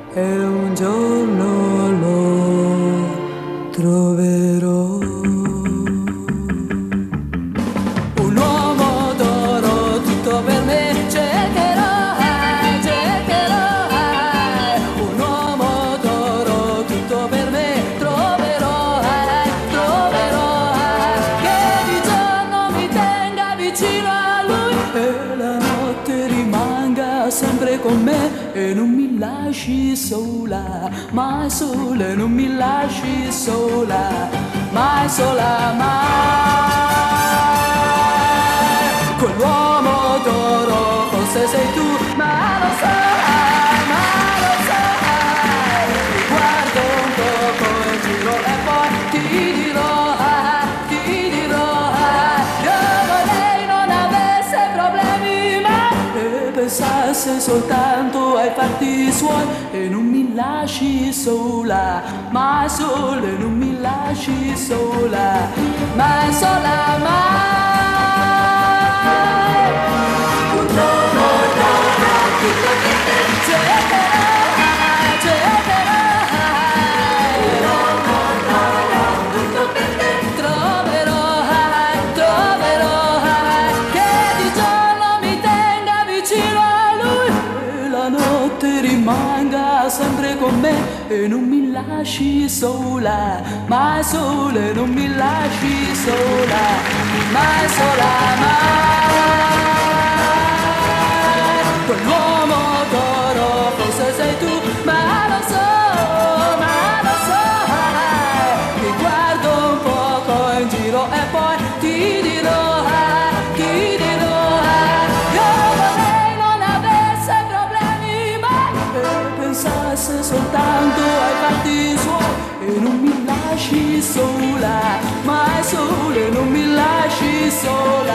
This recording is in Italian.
e un giorno lo troverò. Un uomo d'oro tutto per me cercherò, cercherò. Un uomo d'oro tutto per me troverò, troverò. Che di giorno mi tenga vicino a lui e la notte rimanga sempre con me e non mi lasci sola, mai sola, e non mi lasci sola, mai sola, mai. Quell'uomo d'oro forse sei tu, ma lo sai, ma lo sai. Mi guardo un poco in giro e poi ti dirò, come lei non avesse problemi mai e pensasse soltanto ai fatti suoi e non mi lasci sola, mai sola, e non mi lasci sola, mai sola, mai. Rimanga sempre con me e non mi lasci sola, mai sola, e non mi lasci sola, mai sola, mai. Quell'uomo d'oro forse sei tu, ma lo so, mi guardo un poco in giro e poi ti dirò, pensasse soltanto ai fatti suoi e non mi lasci sola, mai sola, e non mi lasci sola.